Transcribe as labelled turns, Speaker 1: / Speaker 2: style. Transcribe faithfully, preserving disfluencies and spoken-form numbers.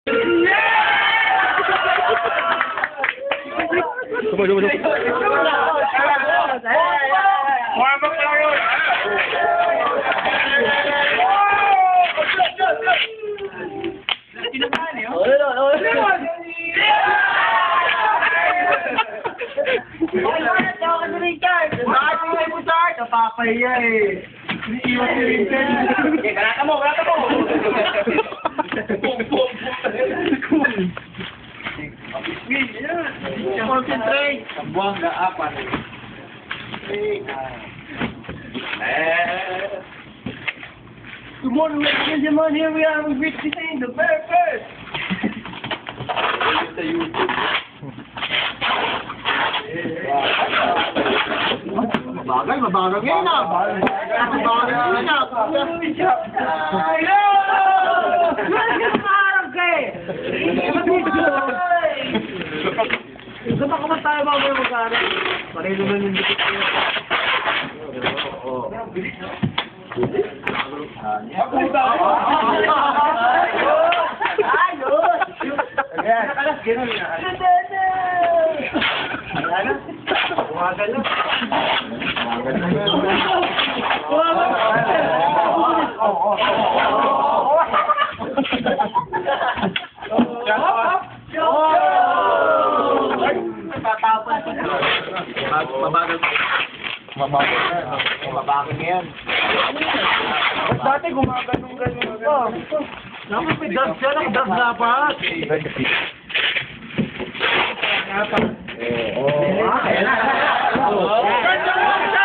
Speaker 1: Coba, coba, coba.
Speaker 2: Napapahiya eh. Iiwan si Richard. Balata mo, balata mo. Concentrate. Buwang na apat. Good morning, ladies and gentlemen. Here we are with Rich Design, the very first. Sa YouTube. Mabagal, mabagal ngayon ah. Mabagal ngayon ah. Hello! Maharap ka eh! Gusto pa kaman tayo mamaya mag-aarap. Pareho naman yung dikit ko. Oo. Ayos! Nakalas, gano'n na. Ano? Bumagal na. Bumagal na. Mabagal. Mabagal. Mabagal yan. Dati gumaganong-ganon ka. Naku, may dog siya. Nakadag dapat. Dapat. Oo. Kaya na.